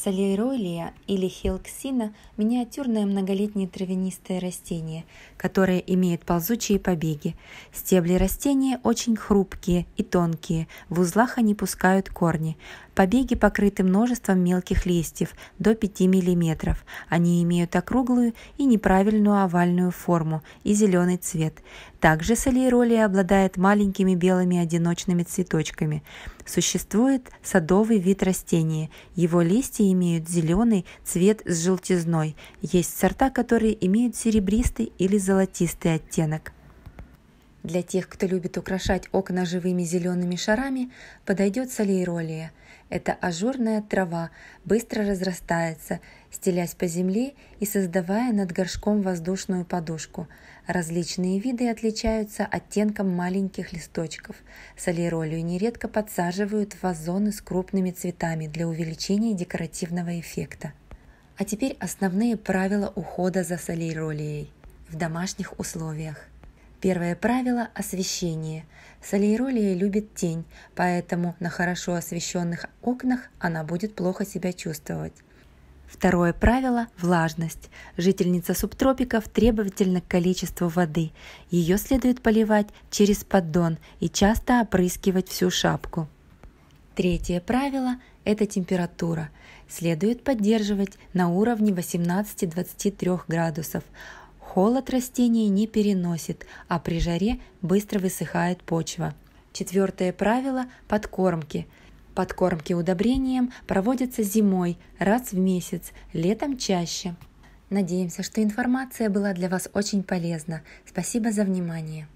Солейролия или хелксина – миниатюрное многолетнее травянистое растение, которое имеет ползучие побеги. Стебли растения очень хрупкие и тонкие, в узлах они пускают корни. Побеги покрыты множеством мелких листьев до 5 мм. Они имеют округлую и неправильную овальную форму и зеленый цвет. Также солейролия обладает маленькими белыми одиночными цветочками. Существует садовый вид растения. Его листья имеют зеленый цвет с желтизной. Есть сорта, которые имеют серебристый или золотистый оттенок. Для тех, кто любит украшать окна живыми зелеными шарами, подойдет солейролия. Это ажурная трава, быстро разрастается, стелясь по земле и создавая над горшком воздушную подушку. Различные виды отличаются оттенком маленьких листочков. Солейролию нередко подсаживают в вазоны с крупными цветами для увеличения декоративного эффекта. А теперь основные правила ухода за солейролией в домашних условиях. Первое правило – освещение. Солейролия любит тень, поэтому на хорошо освещенных окнах она будет плохо себя чувствовать. Второе правило – влажность. Жительница субтропиков требовательна к количеству воды. Ее следует поливать через поддон и часто опрыскивать всю шапку. Третье правило – это температура. Следует поддерживать на уровне 18-23 градусов. Холод растения не переносит, а при жаре быстро высыхает почва. Четвертое правило – подкормки. Подкормки удобрением проводятся зимой раз в месяц, летом чаще. Надеемся, что информация была для вас очень полезна. Спасибо за внимание.